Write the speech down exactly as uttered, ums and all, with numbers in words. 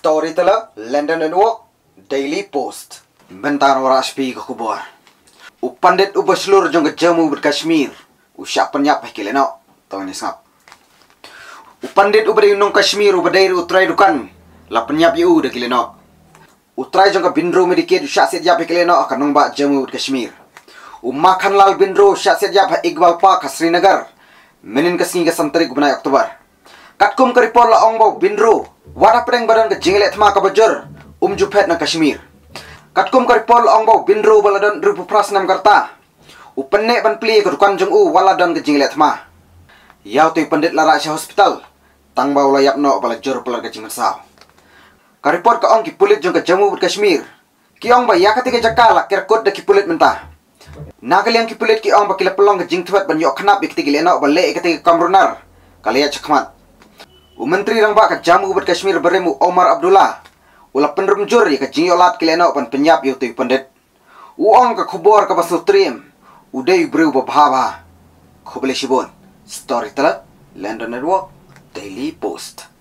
storyteller, lyndon daily post. Bentar orang aspi ke kubur. U pandit u berseluruh jong ke jamu ber Kashmir. U syak penyap hai kileno. Tahu ni sangap. U pandit u beri unung Kashmir u berdiri u try dukan. La penyap yu de kileno. U try jong ke bindroo medikit u syak set jap hai kileno akan nong ba jamu ber Kashmir. U makan lal bindroo syak set jap hai Iqbal Park ke Srinagar. Menin kesingi ke santri gubernai Oktober. Katkum ke report la ong bau bindroo. Wadah pedeng badan ke jinglet thma ke bajur. Um jupet na Kashmir. Katkum ke report la ong bau bindroo baladon rupu prasnam karta. U pynneh ban plie ke dukan jong u waladon ke jinglet thma. Yau tu pandit la raksha hospital. Tang bau la yapno balajur pelar ke jingmersau. Ka report ka ong ki pulit jong ke jamu ber Kashmir. Ki ong ba ya ketika jakala kerkot de ki pulit mentah. Nakaliang ki pulit ki ong ba kila pelong ke jingtwet ban yok knap ikti gileno bale ketika kamrunar. Kalia cakmat. U menteri rang ba ke jamu ber Kashmir beremu Omar Abdullah. Ula penrum juri ke jingyolat kileno pan penyap yu tu pandit. U ong ke khubor ke basu trim. U dei breu ba bhava. Khubele shibon. Storyteller, Lyndon daily post.